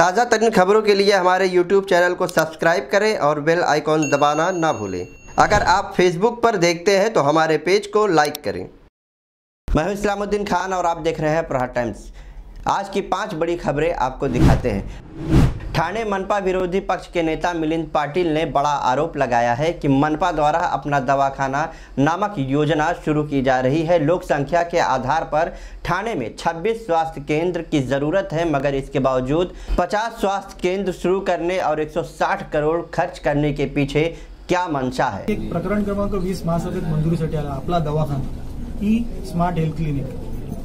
ताज़ा तरीन खबरों के लिए हमारे YouTube चैनल को सब्सक्राइब करें और बेल आइकॉन दबाना ना भूलें। अगर आप Facebook पर देखते हैं तो हमारे पेज को लाइक करें। मैं हूं इस्लामुद्दीन खान और आप देख रहे हैं प्रहार टाइम्स। आज की 5 बड़ी खबरें आपको दिखाते हैं। ठाणे मनपा विरोधी पक्ष के नेता मिलिंद पाटिल ने बड़ा आरोप लगाया है कि मनपा द्वारा अपना दवाखाना नामक योजना शुरू की जा रही है। लोक संख्या के आधार पर ठाणे में 26 स्वास्थ्य केंद्र की ज़रूरत है, मगर इसके बावजूद 50 स्वास्थ्य केंद्र शुरू करने और 160 करोड़ खर्च करने के पीछे क्या मंशा है। एक प्रकरण क्रमांक 20 महासभेत मंजुरीसाठी आला आपला दवाखाना ई स्मार्ट हेल्थ क्लिनिक।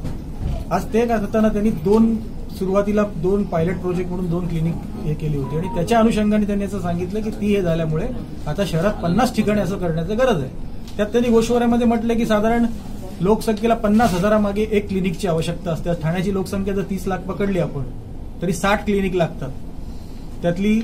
आज ते करताना त्यांनी सुरुवातीला 2 पायलट प्रोजेक्ट म्हणून 2 क्लिनिक हे केली होती आणि त्याच्या अनुषंगाने त्यांनी असं सांगितलं की ती हे झाल्यामुळे आता शहरात 50 ठिकाणी असं करण्याची गरज आहे। त्यात त्यांनी गोषवाऱ्यामध्ये म्हटलं की साधारण लोकसंख्येला 50,000 मागे एक क्लिनिकची आवश्यकता असते। ठाण्याची लोकसंख्या जर 30 लाख पकडली आपण तरी 60 क्लिनिक लागतात। त्यातली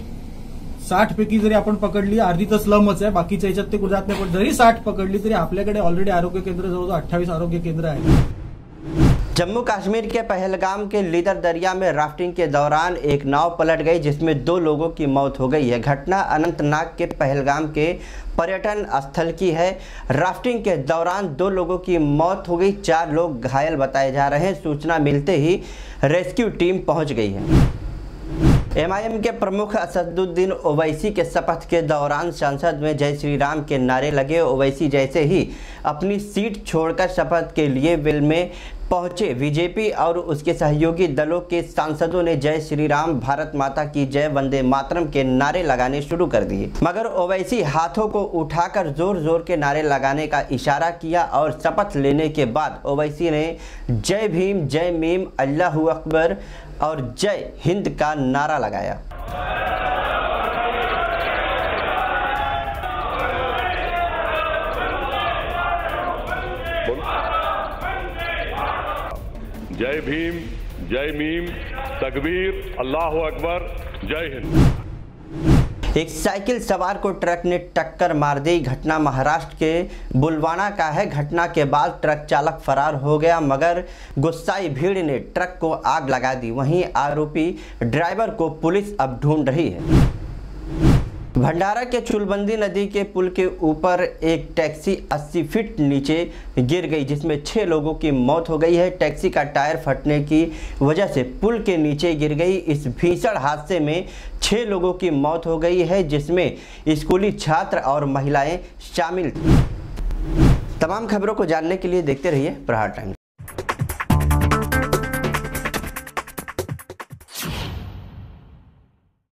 60 पैकी जरी आपण पकडली अर्धी तर स्लमच आहे, बाकीच्या याच्यात ते जात नाही। पण जरी 60 पकडली तरी आपल्याकडे ऑलरेडी आरोग्य केंद्र जवळजवळ 28 आरोग्य केंद्र आहे। जम्मू कश्मीर के पहलगाम के लीदर दरिया में राफ्टिंग के दौरान एक नाव पलट गई, जिसमें 2 लोगों की मौत हो गई है। घटना अनंतनाग के पहलगाम के पर्यटन स्थल की है। राफ्टिंग के दौरान 2 लोगों की मौत हो गई, 4 लोग घायल बताए जा रहे हैं। सूचना मिलते ही रेस्क्यू टीम पहुंच गई है। एमआईएम के प्रमुख असदुद्दीन ओवैसी के शपथ के दौरान संसद में जय श्री राम के नारे लगे। ओवैसी जैसे ही अपनी सीट छोड़कर शपथ के लिए वेल में पहुंचे, बीजेपी और उसके सहयोगी दलों के सांसदों ने जय श्री राम, भारत माता की जय, वंदे मातरम के नारे लगाने शुरू कर दिए। मगर ओवैसी हाथों को उठाकर जोर जोर के नारे लगाने का इशारा किया और शपथ लेने के बाद ओवैसी ने जय भीम, जय मीम, अल्लाहू अकबर और जय हिंद का नारा लगाया। जय भीम, जय मीम, तकबीर, अल्लाहु अकबर, जय हिंद। एक साइकिल सवार को ट्रक ने टक्कर मार दी। घटना महाराष्ट्र के बुलवाना का है। घटना के बाद ट्रक चालक फरार हो गया, मगर गुस्साई भीड़ ने ट्रक को आग लगा दी। वहीं आरोपी ड्राइवर को पुलिस अब ढूंढ रही है। भंडारा के चुलबंदी नदी के पुल के ऊपर एक टैक्सी 80 फीट नीचे गिर गई, जिसमें 6 लोगों की मौत हो गई है। टैक्सी का टायर फटने की वजह से पुल के नीचे गिर गई। इस भीषण हादसे में 6 लोगों की मौत हो गई है, जिसमें स्कूली छात्र और महिलाएं शामिल थीं। तमाम खबरों को जानने के लिए देखते रहिए प्रहार टाइम्स।